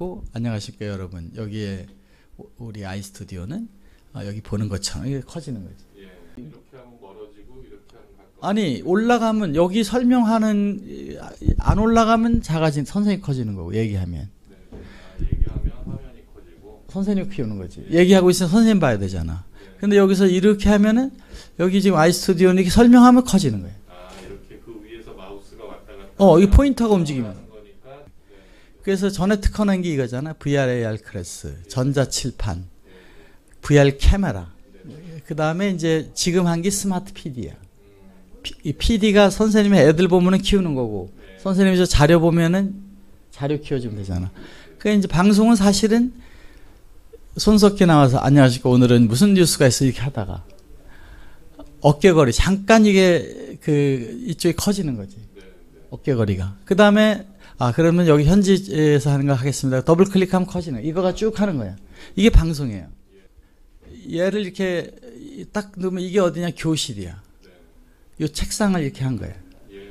해갖고 안녕하십니까 여러분. 여기에 우리 아이스튜디오는 여기 보는 것처럼 이게 커지는 거지. 예, 이렇게 하면 멀어지고 이렇게 하면 가까워. 아니 올라가면 여기 설명하는 안 올라가면 작아진 선생님 커지는 거고 얘기하면. 네, 얘기하면 화면이 커지고. 선생님 키우는 거지. 얘기하고 있으면 선생님 봐야 되잖아. 근데 여기서 이렇게 하면은 여기 지금 아이스튜디오는 이렇게 설명하면 커지는 거예요. 이렇게 그 위에서 마우스가 왔다 갔다. 이 포인터가 움직이면. 거니까. 네. 그래서 전에 특허낸 게 이거잖아. VRAR 클래스, 전자칠판, VR 카메라. 그 다음에 이제 지금 한 게 스마트 PD야. 이 PD가 선생님이 애들 보면은 키우는 거고, 선생님이 저 자료 보면은 자료 키워주면 되잖아. 그러니까 이제 방송은 사실은 손석희 나와서 안녕하십니까 오늘은 무슨 뉴스가 있어 이렇게 하다가 어깨거리 잠깐 이게 이쪽이 커지는 거지. 어깨거리가. 그 다음에 그러면 여기 현지에서 하는 거 하겠습니다. 더블 클릭하면 커지는. 이거가 쭉 하는 거야. 이게 방송이에요. 얘를 이렇게 딱 넣으면 이게 어디냐 교실이야. 이 책상을 이렇게 한 거야.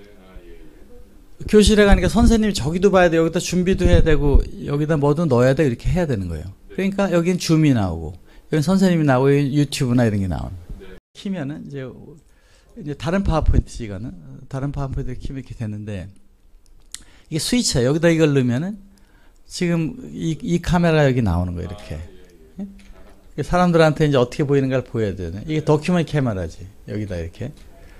교실에 가니까 선생님이 저기도 봐야 돼. 여기다 준비도 해야 되고 여기다 뭐도 넣어야 돼. 이렇게 해야 되는 거예요. 그러니까 여긴 줌이 나오고 여긴 선생님이 나오고 유튜브나 이런 게 나오는 거예요. 키면은 이제 다른 파워포인트 이거는 다른 파워포인트 키면 이렇게 되는데 이게 스위치야. 여기다 이걸 넣으면은 지금 이 카메라 여기 나오는 거예요. 이렇게. 사람들한테 이제 어떻게 보이는가를 보여야 되네. 이게 다큐멘트 카메라지. 여기다 이렇게.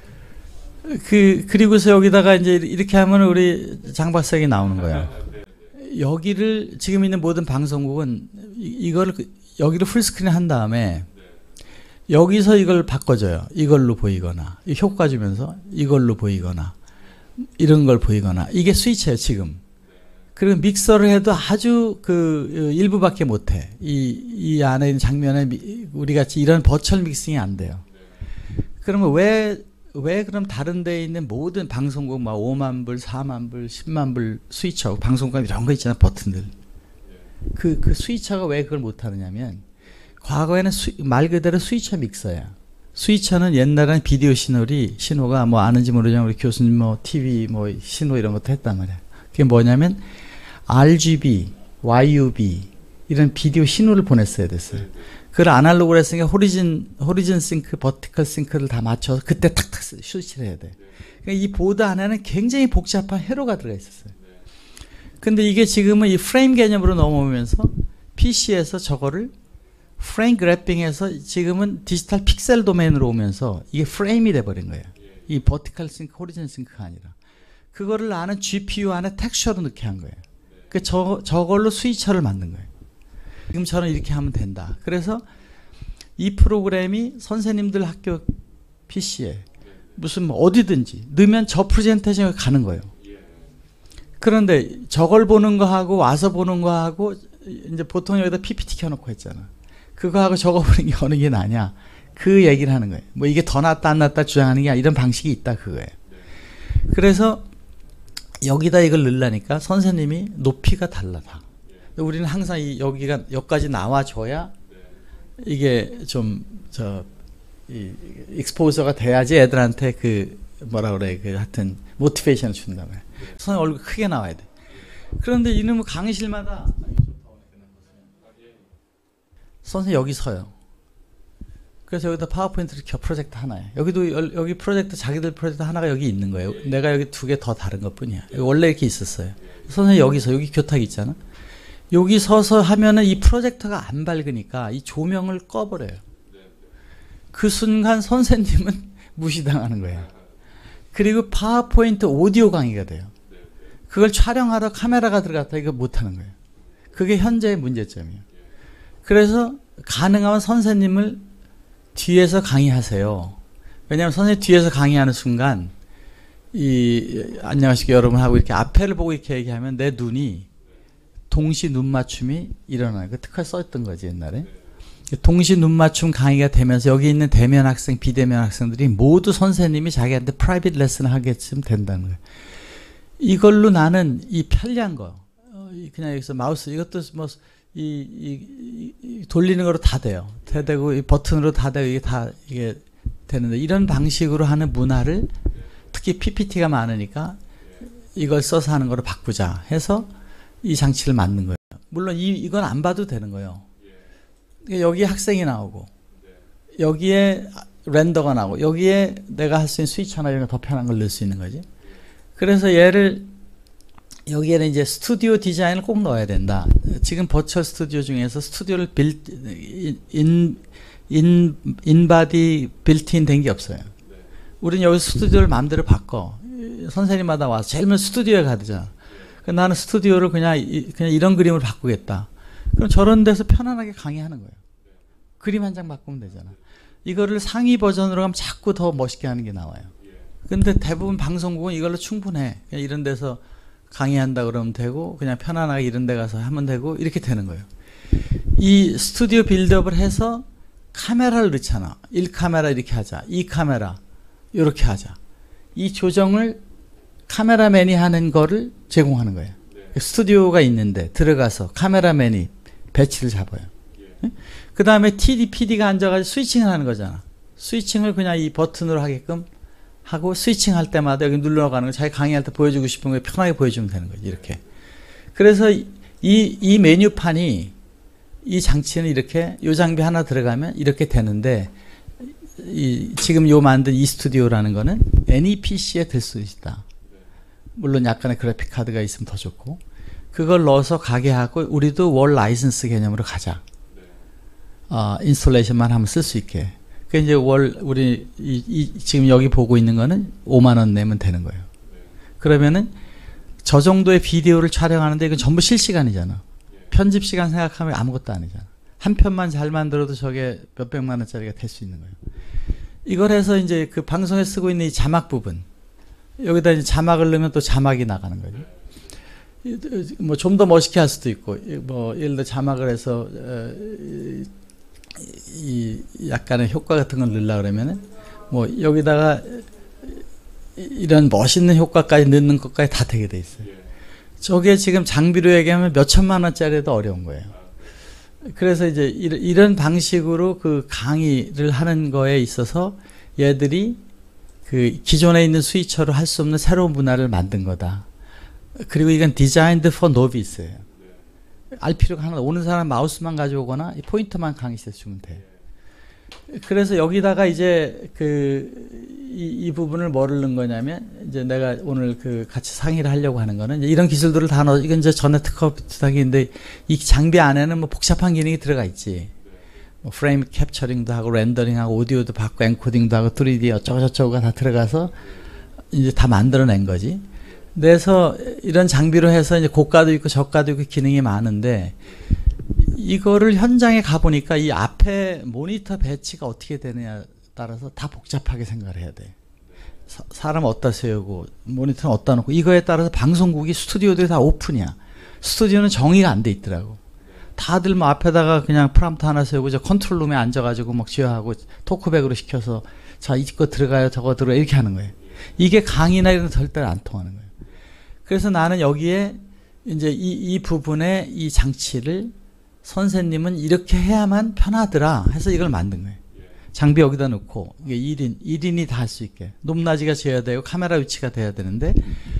그리고서 여기다가 이제 이렇게 하면 우리 장 박사에게 나오는 거야. 여기를 지금 있는 모든 방송국은 이거를 여기를 풀스크린 한 다음에 여기서 이걸 바꿔줘요. 이걸로 보이거나 이 효과 주면서 이걸로 보이거나 이런 걸 보이거나 이게 스위치예요 지금. 그리고 믹서를 해도 아주 일부밖에 못해. 이 안에 있는 장면에 우리 같이 이런 버추얼 믹싱이 안 돼요. 그러면 왜 그럼 다른 데에 있는 모든 방송국 막 5만 불, 4만 불, 10만 불 스위처 방송국 이런 거 있잖아 버튼들. 그 스위처가 왜 그걸 못 하느냐면 과거에는 말 그대로 스위처 믹서야. 스위처는 옛날에는 비디오 신호가 뭐 아는지 모르지만 우리 교수님 뭐 TV 뭐 신호 이런 것도 했단 말이야. 그게 뭐냐면 RGB, YUB 이런 비디오 신호를 보냈어야 됐어요. 그걸 아날로그로 했으니까 호리즌 싱크, 버티컬 싱크를 다 맞춰서 그때 탁탁 스위치를 해야 돼. 그러니까 이 보드 안에는 굉장히 복잡한 회로가 들어가 있었어요. 근데 이게 지금은 이 프레임 개념으로 넘어오면서 PC에서 저거를 프레임 그래핑해서 지금은 디지털 픽셀 도메인으로 오면서 이게 프레임이 돼버린 거예요. 이 버티컬 싱크, 호리즌 싱크가 아니라. 그거를 아는 GPU 안에 텍스처로 넣게 한 거예요. 그 저걸로 스위처를 만든 거예요. 지금처럼 이렇게 하면 된다. 그래서 이 프로그램이 선생님들 학교 PC에 무슨 뭐 어디든지 넣으면 저 프레젠테이션에 가는 거예요. 그런데 저걸 보는 거하고 와서 보는 거하고 이제 보통 여기다 PPT 켜놓고 했잖아. 그거하고 저거 보는 게 어느 게 나냐. 그 얘기를 하는 거예요. 뭐 이게 더 낫다 안 낫다 주장하는 게 아니라 이런 방식이 있다 그거예요. 그래서 여기다 이걸 넣으려니까 선생님이 높이가 달라 다. 우리는 항상 여기까지 나와줘야 이게 좀 익스포저가 돼야지 애들한테 뭐라 그래 하여튼 모티베이션을 준단 말이야. 선생님 얼굴 크게 나와야 돼. 그런데 이놈의 강의실마다 선생님 여기 서요. 그래서 여기다 파워포인트를 켜 프로젝트 하나에. 여기 프로젝트 자기들 프로젝트 하나가 여기 있는 거예요. 내가 여기 2개 더 다른 것뿐이야. 원래 이렇게 있었어요. 선생님 여기서 여기 교탁 있잖아. 여기 서서 하면은 이 프로젝터가 안 밝으니까 이 조명을 꺼버려요. 그 순간 선생님은 무시당하는 거예요. 그리고 파워포인트 오디오 강의가 돼요. 그걸 촬영하러 카메라가 들어갔다 이거 못하는 거예요. 그게 현재의 문제점이에요. 그래서 가능하면 선생님을 뒤에서 강의하세요. 왜냐하면 선생님 뒤에서 강의하는 순간 안녕하십니까 여러분 하고 이렇게 앞에를 보고 이렇게 얘기하면 내 눈이 동시 눈 맞춤이 일어나요. 그 특허에 써있던 거지 옛날에. 동시 눈 맞춤 강의가 되면서 여기 있는 대면 학생, 비대면 학생들이 모두 선생님이 자기한테 프라이빗 레슨을 하게끔 된다는 거예요. 이걸로 나는 이 편리한 거 그냥 여기서 마우스 이것도 뭐 돌리는 거로 다 돼요. 다 되고 이 버튼으로 다 되고 이게 되는데 이런 방식으로 하는 문화를 특히 PPT가 많으니까 이걸 써서 하는 거로 바꾸자 해서 이 장치를 만든 거예요. 물론 이건 안 봐도 되는 거예요. 예. 여기에 학생이 나오고 네. 여기에 렌더가 나오고 여기에 내가 할 수 있는 스위치 하나 이런 거 더 편한 걸 넣을 수 있는 거지. 그래서 얘를 여기에는 이제 스튜디오 디자인을 꼭 넣어야 된다. 지금 버추얼 스튜디오 중에서 스튜디오를 인바디 빌트인 된 게 없어요. 네. 우리는 여기서 스튜디오를 마음대로 바꿔. 선생님마다 와서 제일 먼저 스튜디오에 가야 나는 스튜디오를 그냥 이런 그림을 바꾸겠다. 그럼 저런 데서 편안하게 강의하는 거예요. 그림 한 장 바꾸면 되잖아. 이거를 상위 버전으로 하면 자꾸 더 멋있게 하는 게 나와요. 근데 대부분 방송국은 이걸로 충분해. 그냥 이런 데서 강의한다 그러면 되고 그냥 편안하게 이런 데 가서 하면 되고 이렇게 되는 거예요. 이 스튜디오 빌드업을 해서 카메라를 넣잖아. 1카메라 이렇게 하자. 2카메라 이렇게 하자. 이 조정을 카메라맨이 하는 거를 제공하는 거예요. 네. 스튜디오가 있는데 들어가서 카메라맨이 배치를 잡아요. 예. 그 다음에 TD, PD가 앉아가지고 스위칭을 하는 거잖아. 스위칭을 그냥 이 버튼으로 하게끔 하고 스위칭 할 때마다 여기 눌러가는 거 자기 강의할 때 보여주고 싶은 거 편하게 보여주면 되는 거지. 이렇게. 그래서 이 메뉴판이 이 장치는 이렇게 요 장비 하나 들어가면 이렇게 되는데 지금 요 만든 이 스튜디오라는 거는 any PC에 들 수 있다. 물론 약간의 그래픽 카드가 있으면 더 좋고 그걸 넣어서 가게 하고 우리도 월 라이선스 개념으로 가자. 인스톨레이션만 하면 쓸 수 있게. 그 이제 월 우리 지금 여기 보고 있는 거는 5만 원 내면 되는 거예요. 그러면은 저 정도의 비디오를 촬영하는데 이건 전부 실시간이잖아. 편집 시간 생각하면 아무것도 아니잖아. 한 편만 잘 만들어도 저게 몇백만 원짜리가 될 수 있는 거예요. 이걸 해서 이제 그 방송에 쓰고 있는 이 자막 부분 여기다 이제 자막을 넣으면 또 자막이 나가는 거죠. 뭐 좀 더 멋있게 할 수도 있고 뭐 예를 들어 자막을 해서 이 약간의 효과 같은 걸 넣으려고 그러면은 뭐 여기다가 이런 멋있는 효과까지 넣는 것까지 다 되게 돼 있어요. 저게 지금 장비로 얘기하면 몇 천만 원짜리도 어려운 거예요. 그래서 이제 이런 방식으로 그 강의를 하는 거에 있어서 얘들이 그 기존에 있는 스위처로 할 수 없는 새로운 문화를 만든 거다. 그리고 이건 디자인드 포 노비스예요. 알 필요가 하나 오는 사람 마우스만 가져오거나 이 포인터만 강의실에 주면 돼. 그래서 여기다가 이제 이 부분을 뭐를 넣은 거냐면 이제 내가 오늘 그 같이 상의를 하려고 하는 거는 이제 이런 기술들을 다 넣어. 이건 이제 전에 특허 비슷하게인데 이 장비 안에는 뭐 복잡한 기능이 들어가 있지. 뭐 프레임 캡처링도 하고 렌더링하고 오디오도 받고 엔코딩도 하고 3D 어쩌고저쩌고가 다 들어가서 이제 다 만들어낸 거지. 그래서 이런 장비로 해서 이제 고가도 있고 저가도 있고 기능이 많은데 이거를 현장에 가보니까 이 앞에 모니터 배치가 어떻게 되느냐에 따라서 다 복잡하게 생각을 해야 돼. 사람 어디다 세우고 모니터는 어디다 놓고 이거에 따라서 방송국이 스튜디오들이 다 오픈이야. 스튜디오는 정의가 안 돼 있더라고. 다들 뭐 앞에다가 그냥 프롬프트 하나 세우고 저 컨트롤룸에 앉아가지고 막 지어하고 토크백으로 시켜서 자 이거 들어가요 저거 들어가요 이렇게 하는 거예요. 이게 강의나 이런 거 절대 안 통하는 거예요. 그래서 나는 여기에 이제 이 부분에 이 장치를 선생님은 이렇게 해야만 편하더라 해서 이걸 만든 거예요. 장비 여기다 놓고 이게 1인이 다 할 수 있게 높낮이가 지어야 되고 카메라 위치가 돼야 되는데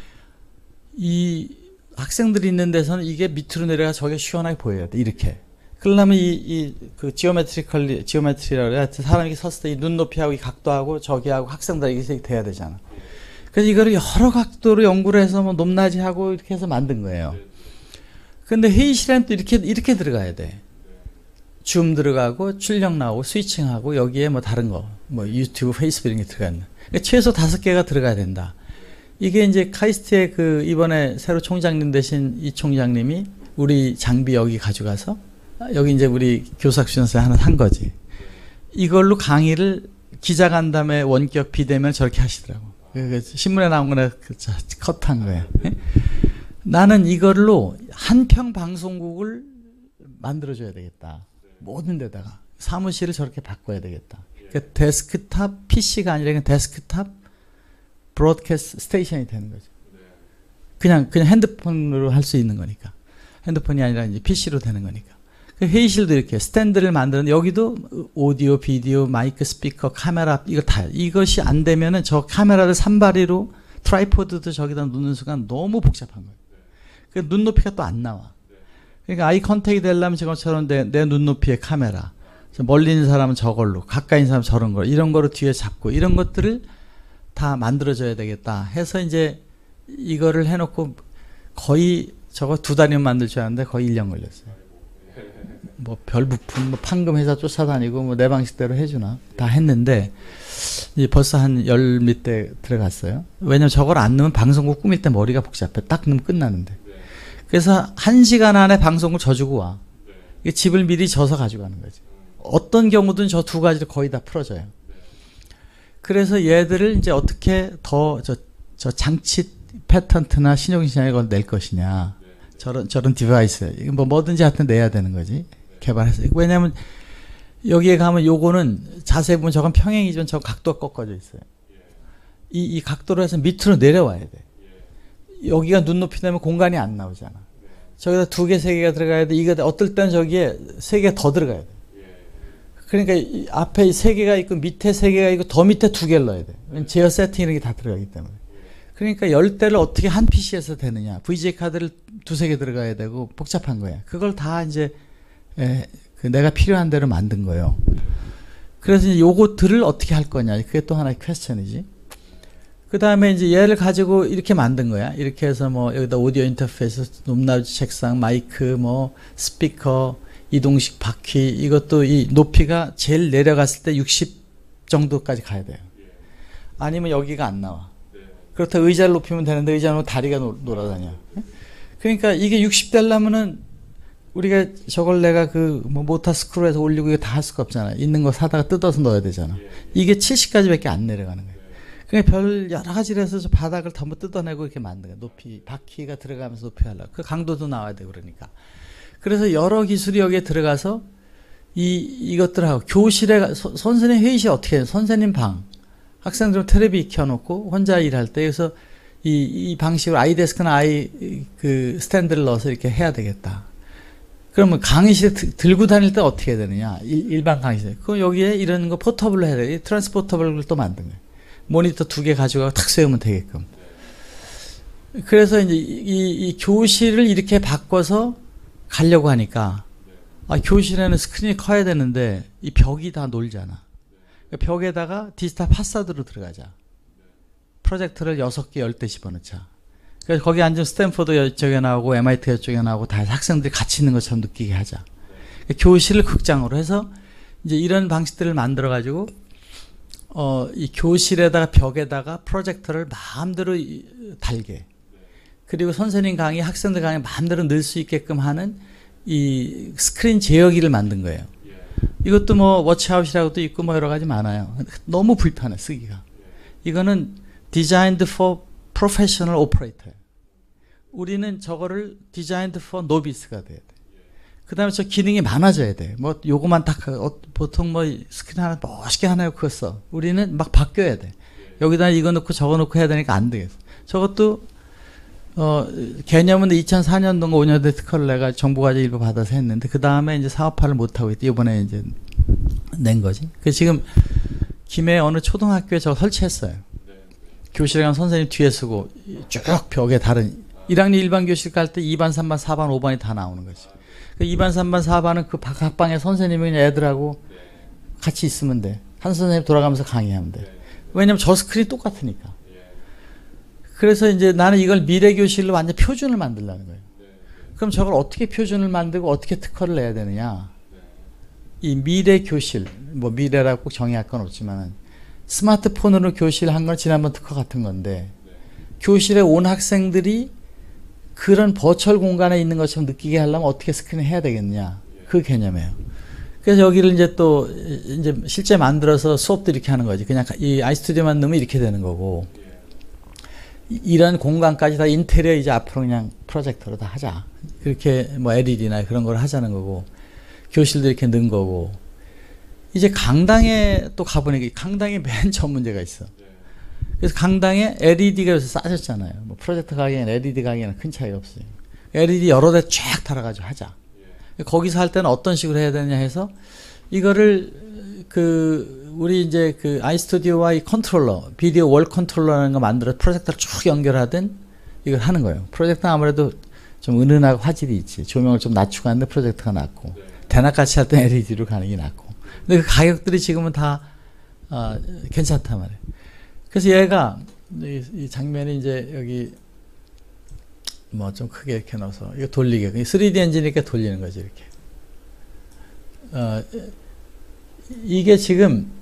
이 학생들이 있는 데서는 이게 밑으로 내려가 저게 시원하게 보여야 돼. 이렇게. 그러려면 그 지오메트리라고 해야 사람이 섰을 때 이 눈높이하고 이 각도하고 저기하고 학생들 이게 돼야 되잖아. 그래서 이거를 여러 각도로 연구를 해서 뭐 높낮이하고 이렇게 해서 만든 거예요. 근데 회의실에는 또 이렇게 들어가야 돼. 줌 들어가고 출력 나오고 스위칭하고 여기에 뭐 다른 거 뭐 유튜브 페이스북 이런 게 들어가는 그러니까 최소 5개가 들어가야 된다. 이게 이제 카이스트의 그 이번에 새로 총장님 되신 이 총장님이 우리 장비 여기 가져가서 여기 이제 우리 교사학습연수에 하나 산 거지. 이걸로 강의를 기자간담회 원격 비대면 저렇게 하시더라고. 신문에 나온 거나 컷한 거예요. 나는 이걸로 한평 방송국을 만들어줘야 되겠다. 모든 데다가 사무실을 저렇게 바꿔야 되겠다. 그러니까 데스크탑 PC가 아니라 그냥 데스크탑 브로드캐스트 스테이션이 되는 거죠. 그냥 핸드폰으로 할 수 있는 거니까. 핸드폰이 아니라 이제 PC로 되는 거니까. 회의실도 이렇게 스탠드를 만드는데 여기도 오디오, 비디오, 마이크, 스피커, 카메라 이거 다 이것이 안 되면은 저 카메라를 산발이로 트라이포드도 저기다 놓는 순간 너무 복잡한 거예요. 그 눈높이가 또 안 나와. 그러니까 아이 컨택이 되려면 저것처럼 내 눈높이의 카메라, 멀리 있는 사람은 저걸로, 가까이 있는 사람은 저런 거, 이런 거로 뒤에 잡고 이런 것들을 다 만들어줘야 되겠다 해서 이제 이거를 해놓고 거의 저거 2달이면 만들 줄 알았는데 거의 1년 걸렸어요. 뭐 별 부품, 뭐 판금 회사 쫓아다니고 뭐 내 방식대로 해주나 다 했는데 이제 벌써 한 10몇 대 들어갔어요. 왜냐면 저걸 안 넣으면 방송국 꾸밀 때 머리가 복잡해. 딱 넣으면 끝나는데. 그래서 1시간 안에 방송을 져주고 와. 이게 집을 미리 져서 가져가는 거지. 어떤 경우든 저 두 가지를 거의 다 풀어줘요. 그래서 얘들을 이제 어떻게 더 저 장치 패턴트나 신용신청에 걸 낼 것이냐. 저런 디바이스. 이거 뭐든지 하여튼 내야 되는 거지. 개발해서. 왜냐면 여기에 가면 요거는 자세히 보면 저건 평행이지만 저 각도가 꺾어져 있어요. 이 각도로 해서 밑으로 내려와야 돼. 여기가 눈높이 되면 공간이 안 나오잖아. 저기다 2개, 3개가 들어가야 돼. 이거 어떨 때는 저기에 3개 더 들어가야 돼. 그러니까 이 앞에 3개가 있고 밑에 3개가 있고 더 밑에 2개를 넣어야 돼. 제어 세팅 이런 게 다 들어가기 때문에. 그러니까 10대를 어떻게 한 PC에서 되느냐. VGA 카드를 2-3개 들어가야 되고 복잡한 거야. 그걸 다 이제 그 내가 필요한 대로 만든 거예요. 그래서 이제 요것들을 어떻게 할 거냐. 그게 또 하나의 퀘스천이지. 그 다음에 이제 얘를 가지고 이렇게 만든 거야. 이렇게 해서 뭐 여기다 오디오 인터페이스, 높낮이 책상, 마이크, 뭐 스피커, 이동식 바퀴, 이것도 이 높이가 제일 내려갔을 때 60 정도까지 가야 돼요. 아니면 여기가 안 나와. 그렇다고 의자를 높이면 되는데 의자 놓으면 다리가 놀아다녀. 그러니까 이게 60 되려면은 우리가 저걸 내가 그 뭐 모터 스크루에서 올리고 이거 다 할 수가 없잖아. 있는 거 사다가 뜯어서 넣어야 되잖아. 이게 70까지밖에 안 내려가는 거예요. 그러니까 별 여러 가지를 해서 저 바닥을 전부 뜯어내고 이렇게 만든 거예요. 높이, 바퀴가 들어가면서 높이 하려고. 그 강도도 나와야 되고 그러니까. 그래서 여러 기술이 여기에 들어가서 이것들하고 교실에 선생님 회의실 어떻게 해요? 선생님 방. 학생들은 텔레비 켜놓고 혼자 일할 때 그래서 이 방식으로 아이데스크나 그 스탠드를 넣어서 이렇게 해야 되겠다. 그러면 강의실에 들고 다닐 때 어떻게 해야 되느냐? 일반 강의실. 그럼 여기에 이런 거 포터블로 해야 돼. 트랜스포터블을 또 만든 거예요. 모니터 2개 가져가고 탁 세우면 되게끔. 그래서 이제 이 교실을 이렇게 바꿔서 가려고 하니까 교실에는 스크린이 커야 되는데 이 벽이 다 놀잖아. 벽에다가 디지털 파사드로 들어가자. 프로젝터를 6개, 10대 집어넣자. 그래서 거기 앉으면 스탠포드 이쪽에 나오고 MIT 이쪽에 나오고 다 학생들이 같이 있는 것처럼 느끼게 하자. 교실을 극장으로 해서 이제 이런 방식들을 만들어 가지고 이 교실에다가 벽에다가 프로젝터를 마음대로 달게. 그리고 선생님 강의, 학생들 강의 마음대로 넣을 수 있게끔 하는 이 스크린 제어기를 만든 거예요. 이것도 뭐 워치아웃이라고도 있고 뭐 여러 가지 많아요. 너무 불편해 쓰기가. 이거는 designed for professional operator. 우리는 저거를 designed for novice가 돼야 돼. 그 다음에 저 기능이 많아져야 돼. 뭐 요거만 딱 보통 뭐 스크린 하나 멋있게 하나요 그거 써. 우리는 막 바뀌어야 돼. 여기다 이거 넣고 저거 넣고 해야 되니까 안 되겠어. 저것도 개념은 2004년도인가 5년도에 특허를 내가 정부과제 일부 받아서 했는데 그 다음에 이제 사업화를 못하고 있대. 이번에 이제 낸 거지. 그 지금 김해 어느 초등학교에 저거 설치했어요. 교실에 가면 선생님 뒤에 쓰고 쭉 벽에 다른 1학년 일반 교실 갈 때 2반, 3반, 4반, 5반이 다 나오는 거지. 그 2반, 3반, 4반은 그 각방에 선생님이 그냥 애들하고 같이 있으면 돼. 한 선생님 돌아가면서 강의하면 돼. 왜냐면 저 스크린이 똑같으니까. 그래서 이제 나는 이걸 미래 교실로 완전 표준을 만들려는 거예요. 그럼 저걸 어떻게 표준을 만들고 어떻게 특허를 내야 되느냐. 이 미래 교실, 뭐 미래라고 꼭 정의할 건 없지만 스마트폰으로 교실 한 건 지난번 특허 같은 건데 교실에 온 학생들이 그런 버추얼 공간에 있는 것처럼 느끼게 하려면 어떻게 스크린 해야 되겠냐. 그 개념이에요. 그래서 여기를 이제 또 이제 실제 만들어서 수업도 이렇게 하는 거지. 그냥 이 아이스튜디오만 넣으면 이렇게 되는 거고. 이런 공간까지 다 인테리어 이제 앞으로 그냥 프로젝터로 다 하자. 그렇게 뭐 LED나 그런 걸 하자는 거고. 교실도 이렇게 넣은 거고. 이제 강당에 또 가보니까 강당에 맨 처음 문제가 있어. 그래서 강당에 LED가 요새 싸졌잖아요. 뭐 프로젝터 가격에는 LED 가격에는 큰 차이가 없어요. LED 여러 대 쫙 달아가지고 하자. 거기서 할 때는 어떤 식으로 해야 되냐 해서 이거를 우리 이제 그 아이스튜디오와 이 컨트롤러, 비디오 월 컨트롤러라는 거 만들어 프로젝터를 쭉 연결하든 이걸 하는 거예요. 프로젝터는 아무래도 좀 은은하고 화질이 있지. 조명을 좀 낮추고 하는데 프로젝터가 낮고. 대낮같이 할 때 LED로 가는 게 낫고. 근데 그 가격들이 지금은 다 괜찮단 말이에요. 그래서 얘가 이 장면이 이제 여기 뭐 좀 크게 이렇게 넣어서 이거 돌리게. 3D 엔진이니까 돌리는 거지 이렇게. 이게 지금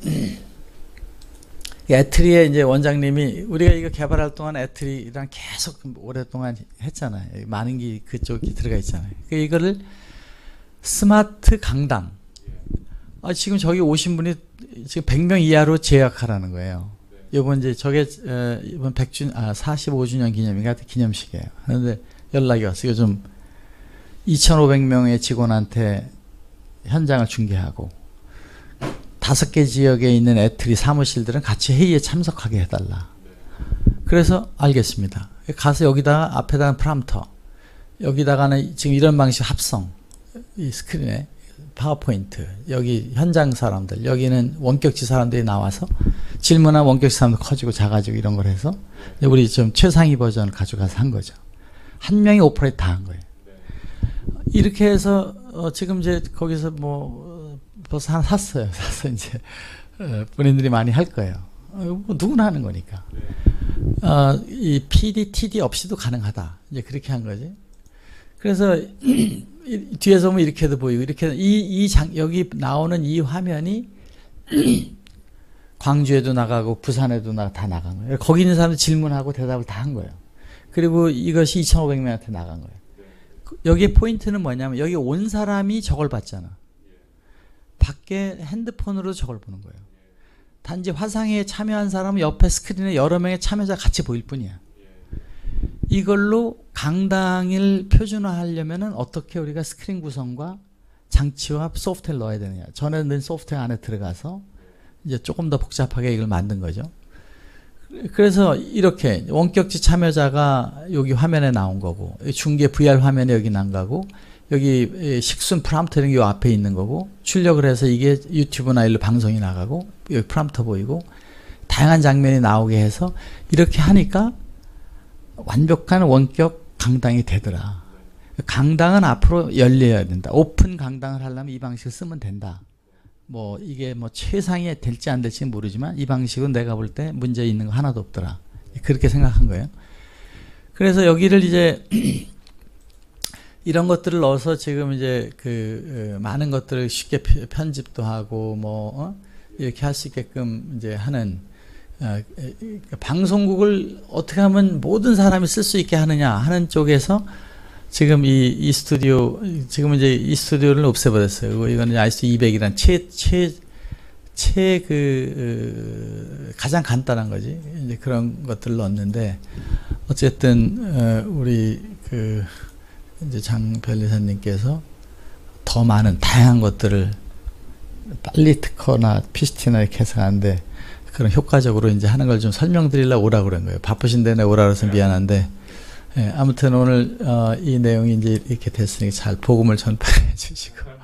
애트리에 이제 원장님이 우리가 이거 개발할 동안 애트리랑 계속 오랫동안 했잖아요. 많은 게 그쪽에 들어가 있잖아요. 이거를 스마트 강당. 지금 저기 오신 분이 지금 100명 이하로 제약하라는 거예요. 이번 이제 저게 이번 45주년 기념인가 기념식이에요. 그런데 연락이 왔어요. 이거 좀 2,500명의 직원한테 현장을 중계하고 5개 지역에 있는 애트리 사무실들은 같이 회의에 참석하게 해달라. 그래서 알겠습니다. 가서 여기다가 앞에다가 프롬프터, 여기다가는 지금 이런 방식 합성, 이 스크린에 파워포인트, 여기 현장 사람들, 여기는 원격지 사람들이 나와서 질문한 원격지 사람들 커지고 작아지고 이런 걸 해서 우리 좀 최상위 버전을 가져가서 한 거죠. 한 명이 오퍼레이트 다 한 거예요. 이렇게 해서 지금 이제 거기서 뭐 벌써 하나 샀어요. 사서 이제 본인들이 많이 할 거예요. 뭐 누구나 하는 거니까. 이 PD, TD 없이도 가능하다. 이제 그렇게 한 거지. 그래서 뒤에서 보면 이렇게도 보이고 이렇게 여기 나오는 이 화면이 광주에도 나가고 부산에도 다 나간 거예요. 거기 있는 사람들 질문하고 대답을 다 한 거예요. 그리고 이것이 2,500명한테 나간 거예요. 여기에 포인트는 뭐냐면 여기 온 사람이 저걸 봤잖아. 밖에 핸드폰으로 저걸 보는 거예요. 단지 화상회에 참여한 사람은 옆에 스크린에 여러 명의 참여자가 같이 보일 뿐이야. 이걸로 강당을 표준화하려면 어떻게 우리가 스크린 구성과 장치와 소프트웨어를 넣어야 되느냐. 전에 넣은 소프트웨어 안에 들어가서 이제 조금 더 복잡하게 이걸 만든 거죠. 그래서 이렇게 원격지 참여자가 여기 화면에 나온 거고, 중계 VR 화면에 여기 난 거고, 여기 식순 프롬프터는 이 앞에 있는 거고, 출력을 해서 이게 유튜브나 일로 방송이 나가고, 여기 프롬프터 보이고, 다양한 장면이 나오게 해서 이렇게 하니까 완벽한 원격 강당이 되더라. 강당은 앞으로 열려야 된다. 오픈 강당을 하려면 이 방식을 쓰면 된다. 뭐 이게 뭐 최상이 될지 안 될지는 모르지만 이 방식은 내가 볼 때 문제 있는 거 하나도 없더라. 그렇게 생각한 거예요. 그래서 여기를 이제 이런 것들을 넣어서 지금 이제 많은 것들을 쉽게 편집도 하고 뭐 이렇게 할 수 있게끔 이제 하는 방송국을 어떻게 하면 모든 사람이 쓸 수 있게 하느냐 하는 쪽에서 지금 이 스튜디오, 지금 이제 이 스튜디오를 없애버렸어요. 이거는 ISO200이란 가장 간단한 거지. 이제 그런 것들을 넣었는데, 어쨌든, 우리 이제 장 변리사님께서 더 많은 다양한 것들을 빨리 특허나 PCT나 이렇게 해서 하는데, 그런 효과적으로 이제 하는 걸 좀 설명드리려고 오라고 그런 거예요. 바쁘신데 내가 오라 그래서 미안한데, 아무튼 오늘 이 내용이 이제 이렇게 됐으니 잘 복음을 전파해 주시고